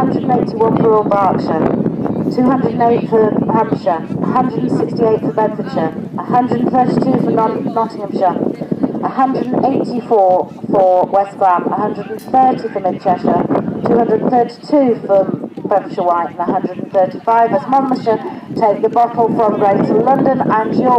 181 for all Berkshire, 208 for Hampshire, 168 for Bedfordshire, 132 for Nottinghamshire, 184 for West Gram, 130 for Mid Cheshire, 232 for Bedfordshire White, and 135 as Monmouthshire take the bottle from Greater London and York.